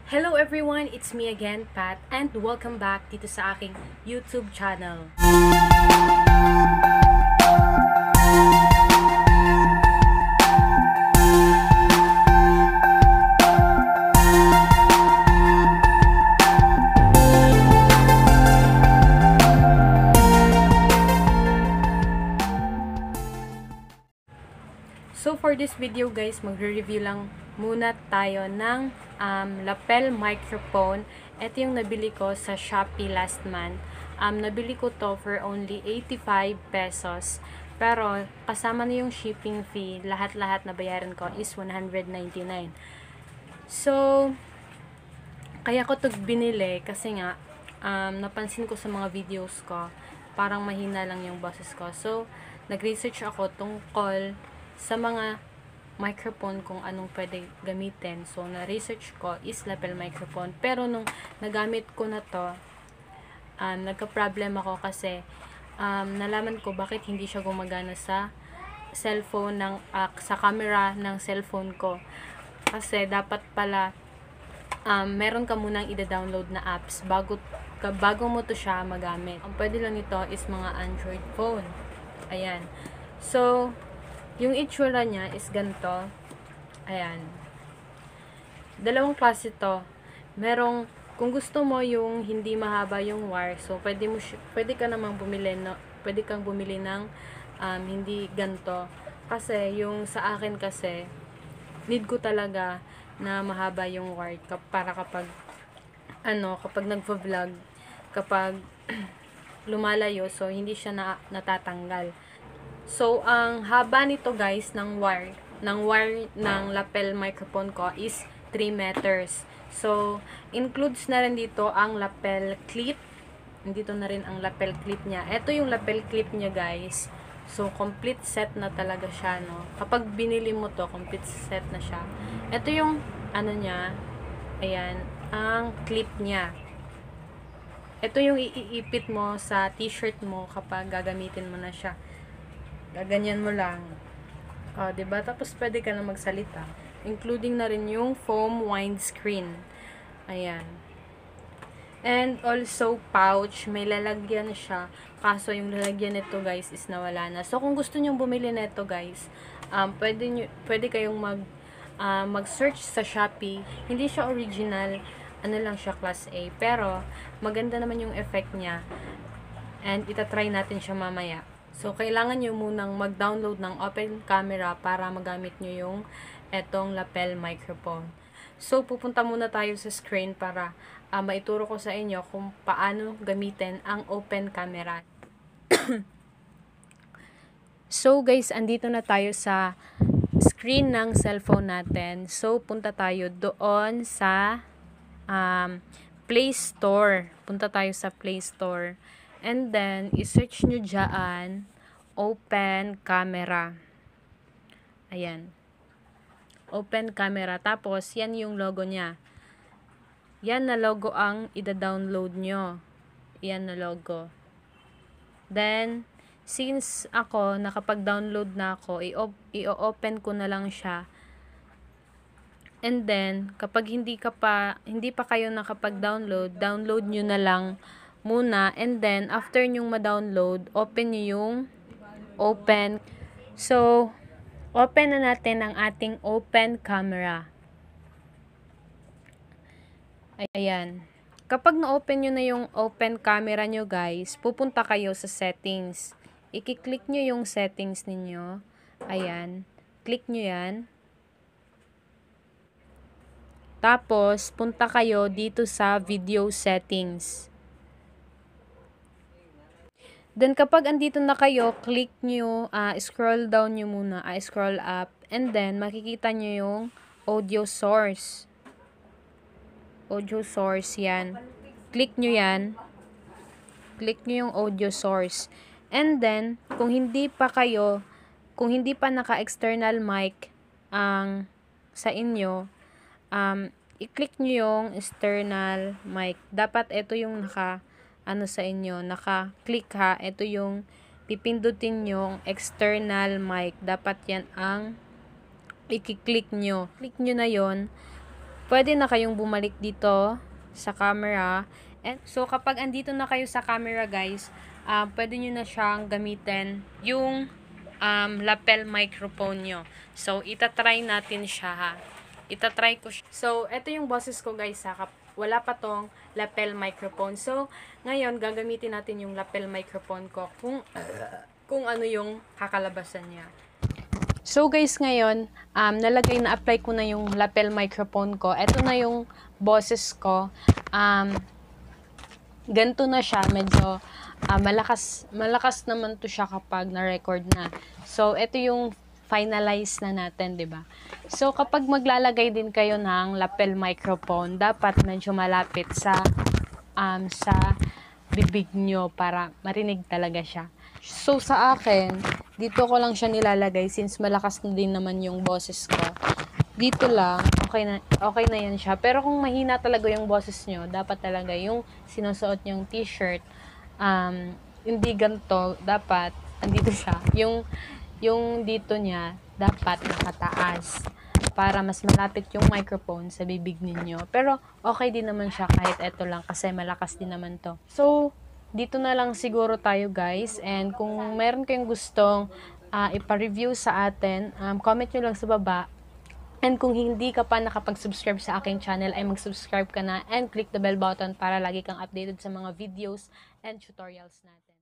Hello everyone, it's me again, Pat, and welcome back dito sa aking YouTube channel. So for this video guys, magre-review lang muna tayo ng lapel microphone. Ito yung nabili ko sa Shopee last month. Nabili ko to for only 85 pesos. Pero kasama na yung shipping fee, lahat-lahat na bayaran ko is 199. So, kaya ko to binili kasi nga napansin ko sa mga videos ko, parang mahina lang yung boses ko. So, nag-research ako tungkol sa mga microphone kung anong pwede gamitin. So, na-research ko is lapel microphone. Pero nung nagamit ko na to, nagka-problem ako kasi nalaman ko bakit hindi siya gumagana sa cellphone ng sa camera ng cellphone ko. Kasi dapat pala meron ka munang ida-download na apps bago mo to siya magamit. Ang pwede lang nito is mga Android phone. Ayan. So, yung itsura niya is ganito. Ayan. Dalawang klase to. Merong, kung gusto mo yung hindi mahaba yung wire, so pwede ka namang bumili pwede kang bumili ng hindi ganito. Kasi yung sa akin kasi need ko talaga na mahaba yung wire para kapag nagvo-vlog, kapag lumalayo, so hindi siya natatanggal. So, ang haba nito guys ng wire ng lapel microphone ko is 3 meters. So, includes na rin dito ang lapel clip. Dito na rin ang lapel clip niya. Ito yung lapel clip niya guys. So, complete set na talaga siya, no? Kapag binili mo to, complete set na siya. Ito yung, niya, ayan, ang clip niya. Ito yung iipit mo sa t-shirt mo kapag gagamitin mo na siya. Gaganyan mo lang. Diba? Tapos, pwede ka na magsalita. Including na rin yung foam windscreen. Ayan. And also, pouch. May lalagyan siya. Kaso, yung lalagyan nito, guys, is nawala na. So, kung gusto nyo bumili nito, guys, pwede kayong mag-search sa Shopee. Hindi siya original. Ano lang siya, class A. Pero, maganda naman yung effect niya. And, itatry natin siya mamaya. So, kailangan nyo munang mag-download ng open camera para magamit nyo yung etong lapel microphone. So, pupunta muna tayo sa screen para maituro ko sa inyo kung paano gamitin ang open camera. So, guys, andito na tayo sa screen ng cellphone natin. So, punta tayo doon sa Play Store. Punta tayo sa Play Store. And then, isearch nyo dyan, open camera. Ayan. Open camera. Tapos, yan yung logo niya. Yan na logo ang ida-download nyo. Yan na logo. Then, since ako, nakapag-download na ako, i-open ko na lang siya. And then, kapag hindi pa kayo nakapag-download, download nyo na lang muna, and then after nyong ma-download, open nyo yung open. So, open na natin ang ating open camera. Ayan. Kapag na-open nyo na yung open camera nyo guys, pupunta kayo sa settings. I-click nyo yung settings ninyo. Ayan. Click nyo yan. Tapos, punta kayo dito sa video settings. Then, kapag andito na kayo, click nyo, scroll down nyo muna, scroll up, and then, makikita nyo yung audio source. Audio source, yan. Click nyo yan. Click nyo yung audio source. And then, kung hindi pa naka-external mic sa inyo, i-click nyo yung external mic. Dapat ito yung sa inyo, naka-click ha, ito yung pipindutin yung external mic. Dapat yan ang i-click nyo. Click nyo na yon. pwede na kayong bumalik dito sa camera. And so, kapag andito na kayo sa camera, guys, pwede nyo na siyang gamitin yung lapel microphone nyo. So, itatry natin siya, ha. Itatry ko siya. So, ito yung boses ko, guys, ha. Wala pa tong lapel microphone. So, ngayon, gagamitin natin yung lapel microphone ko kung ano yung kakalabasan niya. So guys, ngayon, na-apply ko na yung lapel microphone ko. Ito na yung boses ko. Ganito na siya, medyo malakas naman to siya kapag na-record na. So, ito yung finalize na natin, 'di ba? So, kapag maglalagay din kayo ng lapel microphone, dapat medyo malapit sa bibig nyo para marinig talaga siya. So, sa akin, dito ko lang siya nilalagay since malakas na din naman yung boses ko. Dito lang, okay na yan siya. Pero kung mahina talaga yung boses nyo, dapat talaga yung sinusuot nyong t-shirt, hindi ganito, dapat, andito siya. Yung dito niya, dapat nakataas para mas malapit yung microphone sa bibig ninyo. Pero, okay din naman siya kahit eto lang kasi malakas din naman to. So, dito na lang siguro tayo, guys. And kung meron kayong gustong ipa-review sa atin, comment nyo lang sa baba. And kung hindi ka pa nakapag-subscribe sa aking channel, ay mag-subscribe ka na and click the bell button para lagi kang updated sa mga videos and tutorials natin.